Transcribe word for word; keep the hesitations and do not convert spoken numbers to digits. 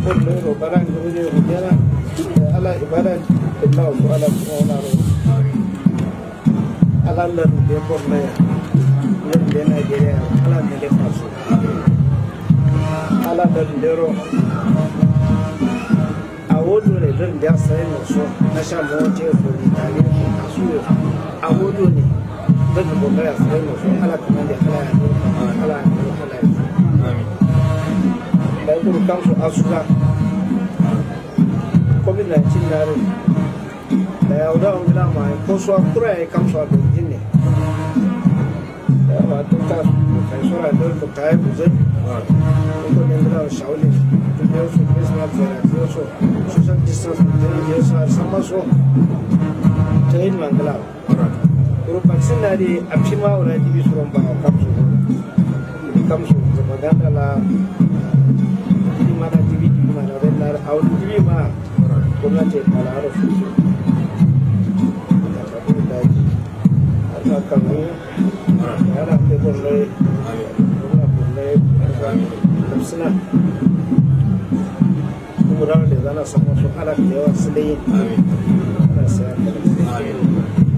borno ro baran guruje gudena ala ibadan billah wa ala qawla ala lan de borno ya yan de Nigeria ala ne de faso ala dan dero awodo ne dan da sai no so na sha mo je ko ni tare ko kasu awodo ne dan ko ga sai no so ala kuma da ala ala ala amin da ko kan so asuka covid nineteen naro da ya oda on na mai ko so akura e kan so abin ne da ba to ka kai so ra do kai buzai ko ne da shauli da so Christmas da so social distance da so sama so tayin mangala ko vaccine na di apima ora di bi suron ba kam so kam so propaganda la di mana di bi di mana da na au di ma ko na te pala ro su ada kan ni ada ke boleh ada boleh vaccine umurah de dana sama so ala ke wa sile amin ala sa amin